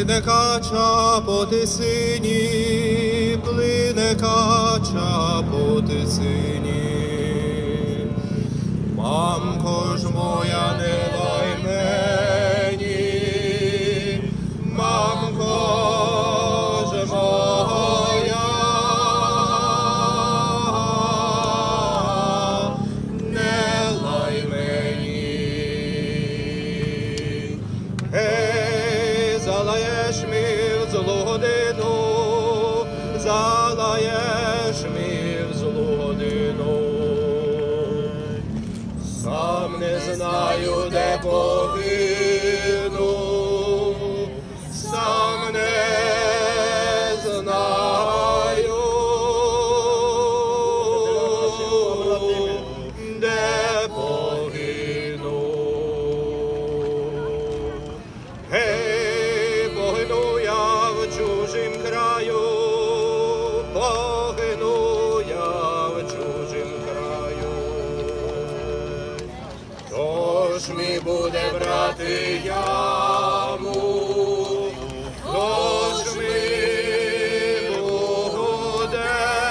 Плине кача по тисині, плине кача по тисині. Мамко ж моя, не лай мені, мамко ж моя, не лай мені. Гей, залаєш ми в злу годину, залаєш ми в злу годину. Сам не знаю, де погину, сам не знаю, де погину. Гей, погину я в чужим краю, погину я в чужим краю. Хто ж мій буде брати яму, хто ж мій буде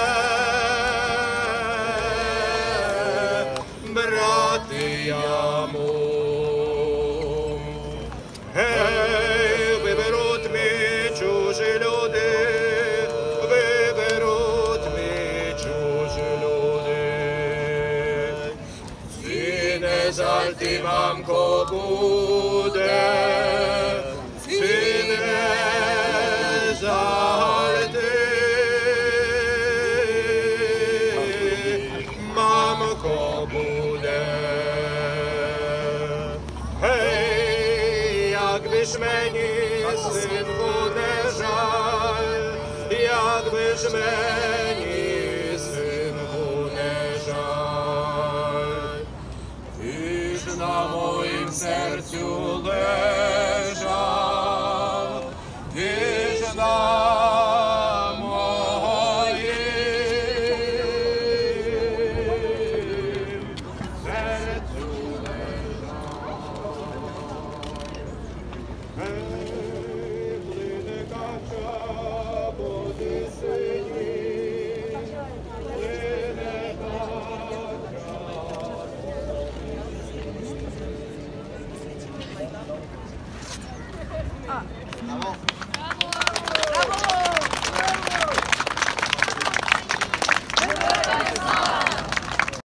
брати яму? Гей, виберуть мій чужі люди, виберуть мій чужі люди. Ці не жаль ти, мамко, буде, ці не жаль ти, мамко, буде. Гей, якби ж мені, синку, не жаль, якби ж мені, синку, не жаль. Ти ж на моїм серцю лежав, ти ж на